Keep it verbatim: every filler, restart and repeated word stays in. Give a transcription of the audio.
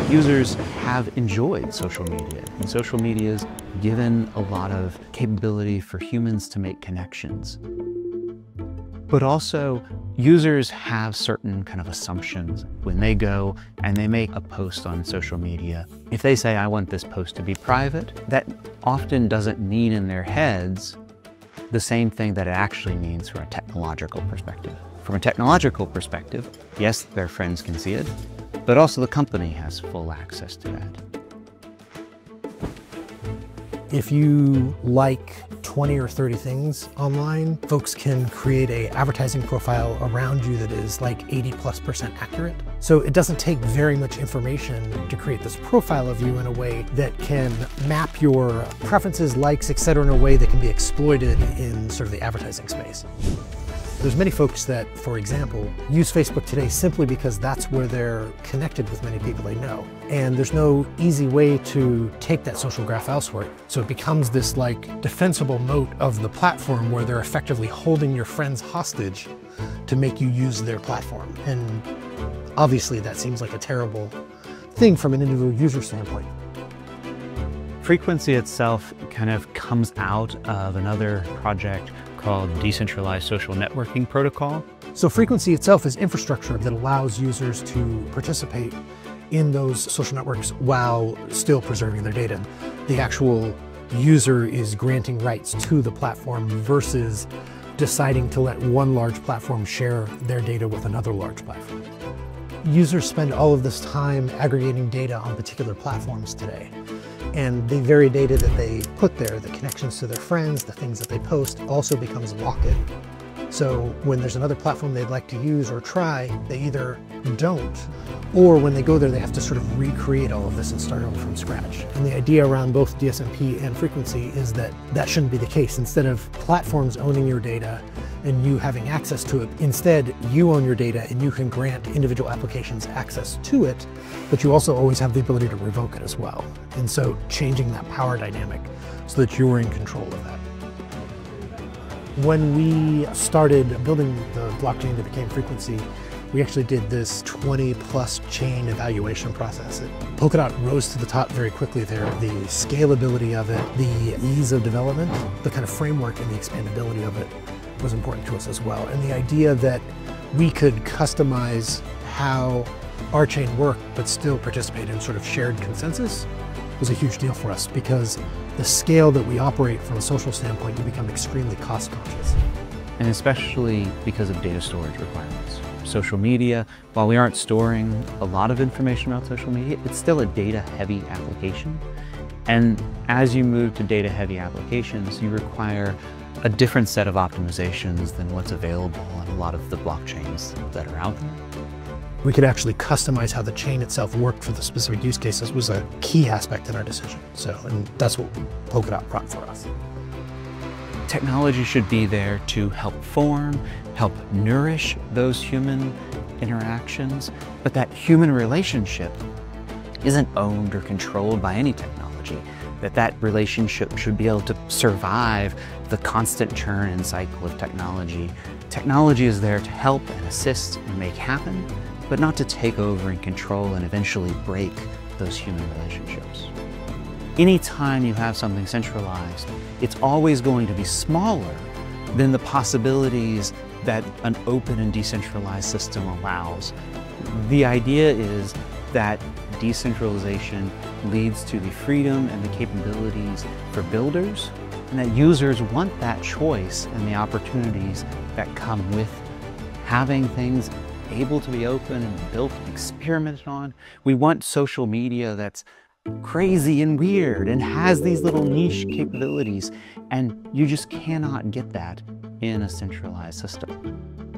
Users have enjoyed social media, and social media has given a lot of capability for humans to make connections. But also, users have certain kind of assumptions when they go and they make a post on social media. If they say, I want this post to be private, that often doesn't mean in their heads the same thing that it actually means from a technological perspective. From a technological perspective, yes, their friends can see it, but also the company has full access to that. If you like twenty or thirty things online, folks can create an advertising profile around you that is like eighty plus percent accurate. So it doesn't take very much information to create this profile of you in a way that can map your preferences, likes, et cetera in a way that can be exploited in sort of the advertising space. There's many folks that, for example, use Facebook today simply because that's where they're connected with many people they know. And there's no easy way to take that social graph elsewhere. So it becomes this like defensible moat of the platform where they're effectively holding your friends hostage to make you use their platform. And obviously that seems like a terrible thing from an individual user standpoint. Frequency itself kind of comes out of another project called Decentralized Social Networking Protocol. So Frequency itself is infrastructure that allows users to participate in those social networks while still preserving their data. The actual user is granting rights to the platform versus deciding to let one large platform share their data with another large platform. Users spend all of this time aggregating data on particular platforms today. And the very data that they put there, the connections to their friends, the things that they post, also becomes lock-in. So when there's another platform they'd like to use or try, they either don't, or when they go there, they have to sort of recreate all of this and start over from scratch. And the idea around both D S M P and Frequency is that that shouldn't be the case. Instead of platforms owning your data and you having access to it, instead you own your data and you can grant individual applications access to it, but you also always have the ability to revoke it as well. And so changing that power dynamic so that you're in control of that. When we started building the blockchain that became Frequency, we actually did this twenty plus chain evaluation process. Polkadot rose to the top very quickly there. The scalability of it, the ease of development, the kind of framework and the expandability of it was important to us as well. And the idea that we could customize how our chain worked but still participate in sort of shared consensus was a huge deal for us, because the scale that we operate from a social standpoint, you become extremely cost conscious. And especially because of data storage requirements. Social media, while we aren't storing a lot of information about social media, it's still a data-heavy application. And as you move to data-heavy applications, you require a different set of optimizations than what's available on a lot of the blockchains that are out there. We could actually customize how the chain itself worked for the specific use cases was a key aspect in our decision. So, and that's what Polkadot brought for us. Technology should be there to help form, help nourish those human interactions, but that human relationship isn't owned or controlled by any technology. That that relationship should be able to survive the constant churn and cycle of technology. Technology is there to help and assist and make happen, but not to take over and control and eventually break those human relationships. Anytime you have something centralized, it's always going to be smaller than the possibilities that an open and decentralized system allows. The idea is that decentralization leads to the freedom and the capabilities for builders, and that users want that choice and the opportunities that come with having things able to be open and built and experimented on. We want social media that's crazy and weird and has these little niche capabilities, and you just cannot get that in a centralized system.